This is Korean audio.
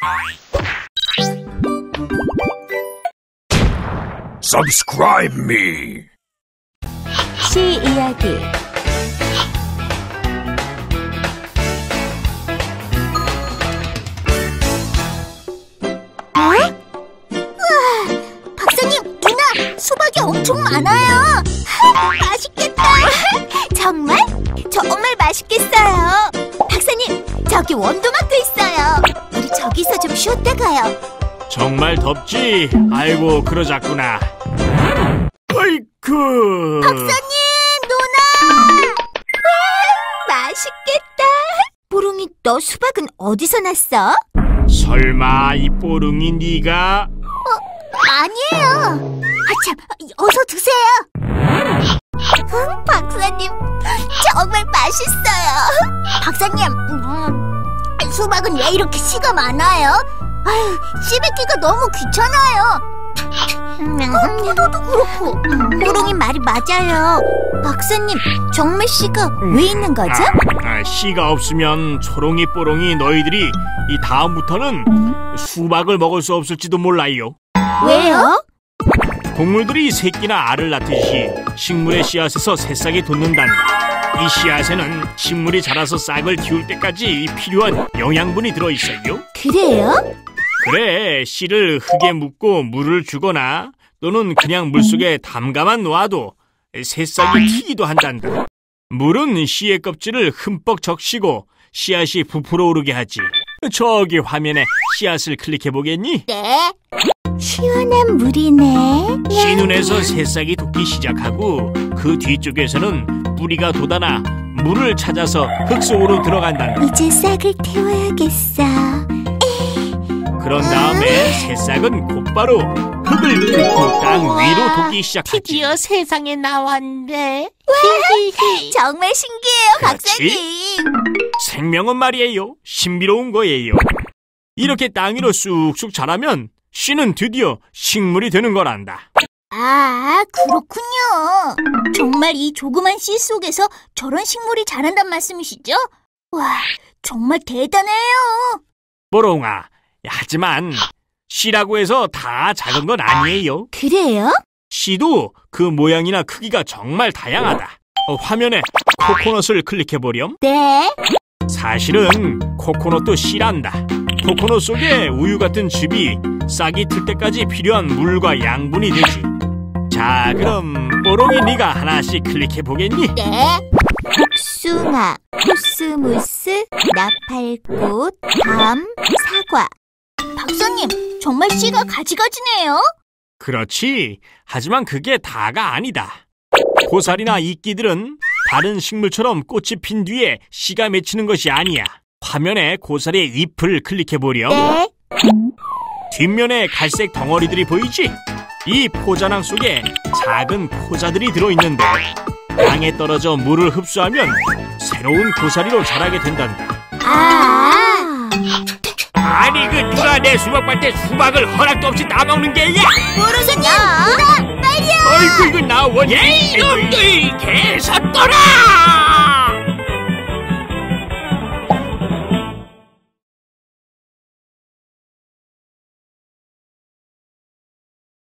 Subscribe me. 시 이야기. 우와, 박사님, 누나, 수박이 엄청 많아요. 맛있겠다. 정말? 정말 맛있겠어요. 박사님, 저기 원두막도 있어요. 우리 저기서 좀 쉬었다 가요. 정말 덥지? 아이고 그러자꾸나. 아이쿠. 박사님, 누나! 맛있겠다. 뽀롱이, 너 수박은 어디서 났어? 설마 이 뽀릉이 네가? 아니에요. 아참, 어서 드세요. 박사님, 정말 맛있어요. 박사님, 수박은 왜 이렇게 씨가 많아요? 아유, 씹기가 너무 귀찮아요. 포도도 그렇고. 뽀롱이 말이 맞아요. 박사님, 정말 씨가 왜 있는 거죠? 씨가 없으면 초롱이 뽀롱이 너희들이 이 다음부터는 수박을 먹을 수 없을지도 몰라요. 왜요? 동물들이 새끼나 알을 낳듯이 식물의 씨앗에서 새싹이 돋는단다. 이 씨앗에는 식물이 자라서 싹을 틔울 때까지 필요한 영양분이 들어있어요. 그래요? 그래, 씨를 흙에 묻고 물을 주거나 또는 그냥 물속에 담가만 놓아도 새싹이 튀기도 한단다. 물은 씨의 껍질을 흠뻑 적시고 씨앗이 부풀어 오르게 하지. 저기 화면에 씨앗을 클릭해보겠니? 네. 시원한 물이네. 씨 눈에서 새싹이 돋기 시작하고 그 뒤쪽에서는 뿌리가 돋아나 물을 찾아서 흙 속으로 들어간단다. 이제 싹을 태워야겠어. 그런 다음에 새싹은 곧바로 흙을 뚫고 땅 위로 돋기 시작하지. 드디어 세상에 나왔네. 정말 신기해요, 박사님. 생명은 말이에요. 신비로운 거예요. 이렇게 땅 위로 쑥쑥 자라면 씨는 드디어 식물이 되는 거란다. 아, 그렇군요. 정말 이 조그만 씨 속에서 저런 식물이 자란단 말씀이시죠? 와, 정말 대단해요. 뽀롱아, 하지만 씨라고 해서 다 작은 건 아니에요. 그래요? 씨도 그 모양이나 크기가 정말 다양하다. 화면에 코코넛을 클릭해보렴. 네. 사실은 코코넛도 씨란다. 코코넛 속에 우유 같은 즙이 싹이 틀 때까지 필요한 물과 양분이 되지. 자, 그럼 뽀롱이 네가 하나씩 클릭해보겠니? 네. 복숭아, 코스모스, 나팔꽃, 밤, 사과. 박사님, 정말 씨가 가지가지네요. 그렇지. 하지만 그게 다가 아니다. 고사리나 이끼들은 다른 식물처럼 꽃이 핀 뒤에 씨가 맺히는 것이 아니야. 화면에 고사리의 잎을 클릭해보렴. 네. 뒷면에 갈색 덩어리들이 보이지? 이 포자낭 속에 작은 포자들이 들어있는데 땅에 떨어져 물을 흡수하면 새로운 고사리로 자라게 된단다. 아니, 그 누가 내 수박밭에 수박을 허락도 없이 따먹는 게야? 모르겠냐? 누나, 빨리요! 아이고, 이거 나 원래 이놈들 개사또라!